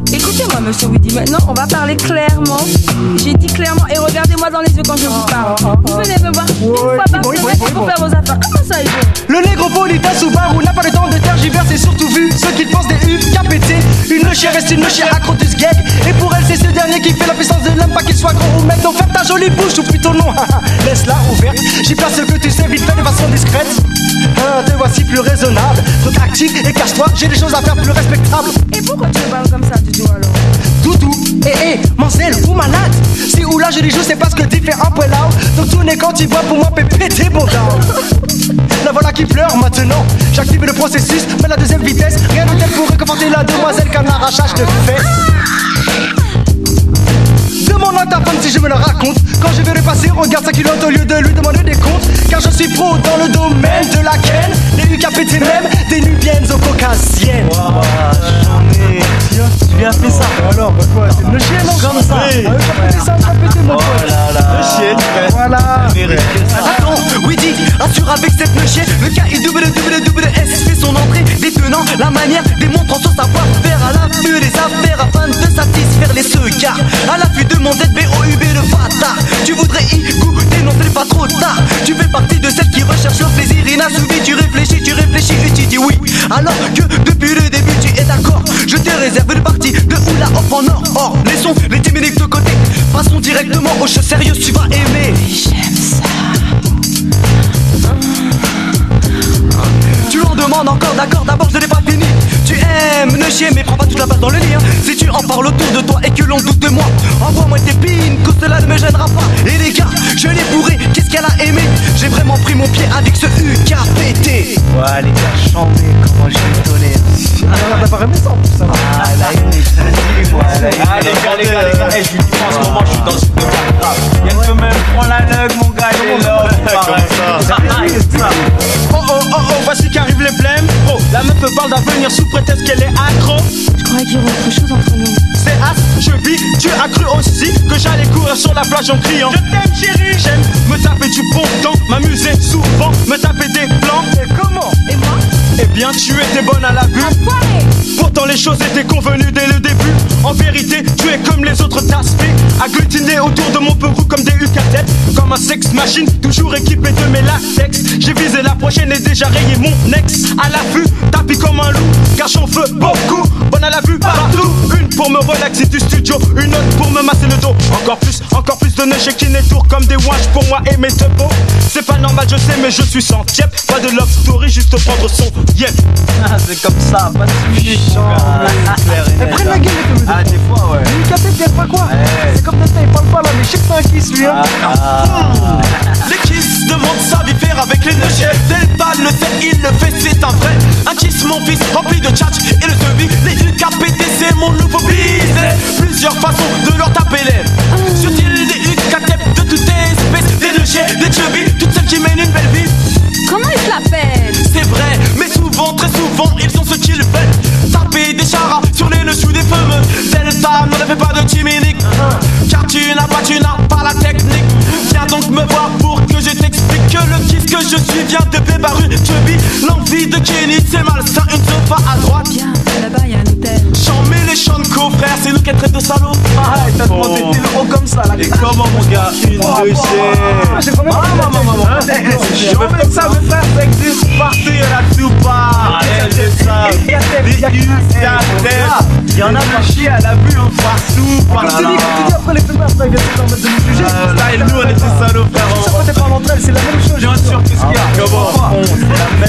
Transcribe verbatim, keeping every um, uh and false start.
Écoutez-moi, monsieur Woody, maintenant on va parler clairement. J'ai dit clairement et regardez-moi dans les yeux quand je vous parle. Vous venez me voir une fois par semaine pour faire vos affaires. Comment ça, ils Le négro politas Subaru n'a pas le temps de tergiverser, surtout vu ceux qui pensent des U K P T. Une noche reste une noche accro de ce gag. Et pour elle, c'est ce dernier qui fait la puissance de l'homme, pas qu'il soit gros ou même. Donc ferme ta jolie bouche ou plutôt non. Laisse-la ouverte. J'y place ce que tu sais vite fait de façon discrète. Hein, te voici plus raisonnable. Donc active et cache-toi, j'ai des choses à faire plus respectables. Et pourquoi tu me parles comme ça, Doudou alors? Doudou, eh eh, Mancel ou malade. Si ou là je les joue, c'est parce que différent peu là. Donc tout n'est quand il voit pour moi péter mon gars. La voilà qui pleure maintenant. J'active le processus, mais la deuxième vitesse. Rien de tel pour réconforter la demoiselle qu'un arrachage de fesses. Demande à ta femme si je me le raconte. Quand je vais repasser, regarde sa culotte au lieu de lui demander des comptes. Car je suis pro dans le domaine de la ken. Des U K P T même, des nubiennes aux caucasiennes. Waouh, j'en ai. Tu viens faire ça. Alors, bah quoi, c'est le chien, non? Comme ça. Oui. Ah, ça me fait péter mon pote. Oh là là. Le chien, voilà. Attends, oui dit, rassure avec cette noche. Le K I double double double S fait son entrée, détenant la manière, démontrant son savoir-faire à l'affût des affaires afin de satisfaire les secards. À l'affût de mon Z B O U B le bâtard. Tu voudrais y goûter, non c'est pas trop tard. Tu fais partie de celles qui recherchent le plaisir inassouvi. Tu réfléchis, tu réfléchis et tu dis oui. Alors que depuis le début tu es d'accord. Je te réserve une partie de Oula Hop en or. Or, laissons les dix minutes de côté. Passons directement aux choses sérieuses, tu vas aimer. J'aime ça. Tu en demandes encore, d'accord, d'abord je n'ai pas fini. Tu aimes ne chier mais prends pas toute la place dans le lit hein. Si tu en parles autour de toi et que l'on doute de moi, envoie-moi tes pines, que cela ne me gênera pas. Et les gars, je l'ai bourré, qu'est-ce qu'elle a aimé? J'ai vraiment pris mon pied avec ce U K P T. Ouais les gars, chantez, comment je vais donner. Ah, t'as pas aimé ça en plus, ça va. Ah là il est tranquille, ouais, là, Ah les gars, les gars, les gars, hey, je vous dis pas en ce moment, je suis dans le sud de Caracas. Y'a une femelle, prends la nug, mon gars, il est là. comme ça. Oh oh oh oh, voici qu'arrivent les blèmes. Oh, la meuf me parle d'avenir sous prétexte qu'elle est accro. Je croyais qu'il y aurait autre chose entre nous. C'est as, je vis, tu as cru aussi que j'allais courir sur la plage en criant je t'aime chérie. J'aime me taper du bon temps, m'amuser souvent, me taper des plans. Et comment? Et moi? Eh bien tu étais bonne à la vue. Pourtant les choses étaient convenues dès le début. En vérité, tu es comme les autres d'aspect, agglutiné autour de mon perou comme des U K têtes. Comme un sex machine, toujours équipé de mes latex. J'ai visé la prochaine et déjà rayé mon ex. À l'affût, tapis comme un loup, car j'en veux beaucoup. Bonne à la vue partout. Une pour me relaxer du studio, une autre pour me masser le dos. Encore plus, encore plus de neige qui n'étourent comme des ouages pour moi et mes deux beaux. C'est pas normal, je sais, mais je suis sans tiep. Pas de love story, juste prendre son yep. Ah, c'est comme ça, pas de sujet. Mais prenne la gueule les Ah, des fois, ouais. U K P T, pas quoi? C'est comme Tata, il parle pas là, mais je sais que c'est un kiss lui hein. Les kiss demandent sa vie faire avec les neige. Delta le sait, il le fait, c'est un vrai. Un kiss mon fils, rempli de tchatch et le devis. Les U K P T c'est mon nouveau business. Plusieurs façons de leur taper l'air. Sur-il des U K T de toutes espèces. Des neige, des chubby, toutes celles qui mènent une belle vie. Comment ils l'appellent? C'est vrai, mais souvent, très souvent, ils sont ce qu'ils veulent. Taper des charas sur les nœuds des femmes. Delta ne fait pas de timinique. Car tu n'as pas, tu n'as pas la technique. Viens donc me voir pour que je t'explique que le kiff que je suis vient de Bébaru. Chubby, l'envie de Kenny, c'est malsain. Une sofa à droite. Viens, là-bas y'a un hôtel. J'en mets les Shanko, frère, c'est nous qui traite de salauds. Ah, t'as demandé des haut comme ça là. Et comment mon gars? Une, deux, J'ai vraiment pas Je veux faire ça, mes frères, ça existe partout, y'en a tout part. C'est ça. Des U K T. Il y en a pas chier à la vue, partout, Je te dis, je te dis après les films après, ils viennent se permettre de nous juger. Là, et nous, on est des salauds, frère. Ça peut pas l'entre elles, c'est la même chose. Bien sûr, qu'est-ce qu'il y a? Comment?